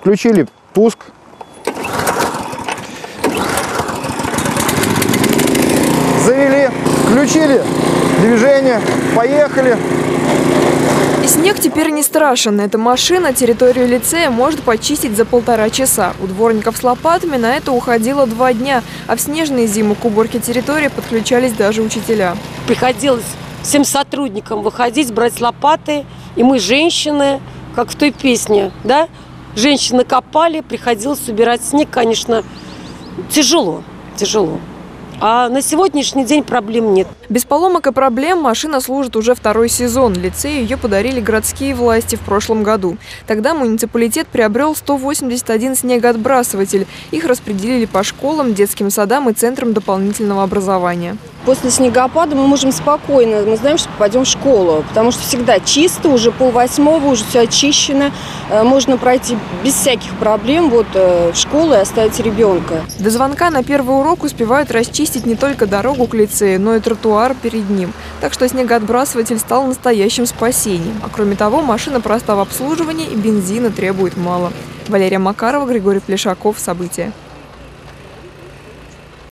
Включили пуск. Завели, включили движение, поехали. И снег теперь не страшен. Эта машина территорию лицея может почистить за 1,5 часа. У дворников с лопатами на это уходило 2 дня, а в снежные зимы к уборке территории подключались даже учителя. Приходилось всем сотрудникам выходить, брать лопаты. И мы, женщины, как в той песне, да, женщины копали, приходилось убирать снег. Конечно, тяжело. А на сегодняшний день проблем нет. Без поломок и проблем машина служит уже 2-й сезон. Лицею ее подарили городские власти в прошлом году. Тогда муниципалитет приобрел 181 снегоотбрасыватель. Их распределили по школам, детским садам и центрам дополнительного образования. После снегопада мы можем спокойно, мы знаем, что попадем в школу, потому что всегда чисто, уже 7:30, уже все очищено. Можно пройти без всяких проблем в школу и оставить ребенка. До звонка на первый урок успевают расчистить не только дорогу к лицею, но и тротуар перед ним. Так что снегоотбрасыватель стал настоящим спасением. А кроме того, машина проста в обслуживании и бензина требует мало. Валерия Макарова, Григорий Плешаков. События.